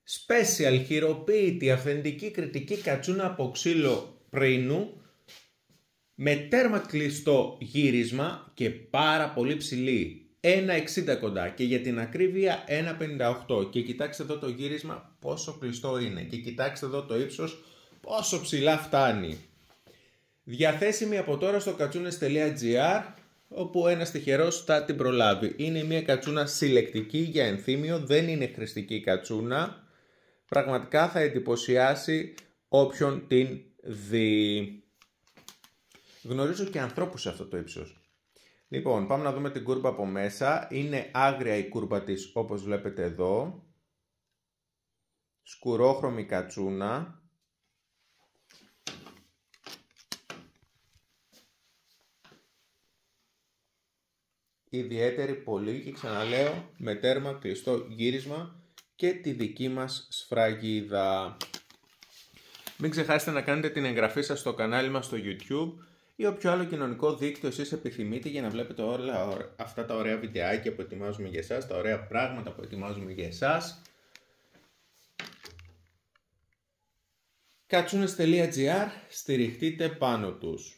Special χειροποίητη αυθεντική κριτική κατσούνα από ξύλο πρίνου με τέρμα κλειστό γύρισμα και πάρα πολύ ψηλή. 1,60 κοντά και για την ακρίβεια 1,58. Και κοιτάξτε εδώ το γύρισμα πόσο κλειστό είναι. Και κοιτάξτε εδώ το ύψος πόσο ψηλά φτάνει. Διαθέσιμη από τώρα στο κατσούνες.gr, όπου ένας τυχερός θα την προλάβει. Είναι μια κατσούνα συλλεκτική για ενθύμιο, δεν είναι χρηστική κατσούνα. Πραγματικά θα εντυπωσιάσει όποιον την δει. Γνωρίζω και ανθρώπους σε αυτό το ύψος. Λοιπόν, πάμε να δούμε την κούρπα από μέσα. Είναι άγρια η κούρπα της, όπως βλέπετε εδώ. Σκουρόχρωμη κατσούνα. Ιδιαίτερη πολύ και ξαναλέω με τέρμα κλειστό γύρισμα και τη δική μας σφραγίδα. Μην ξεχάσετε να κάνετε την εγγραφή σας στο κανάλι μας στο YouTube ή όποιο άλλο κοινωνικό δίκτυο εσείς επιθυμείτε για να βλέπετε όλα αυτά τα ωραία βιντεάκια που ετοιμάζουμε για εσάς, τα ωραία πράγματα που ετοιμάζουμε για εσάς. Κατσούνες.gr, στηριχτείτε πάνω τους.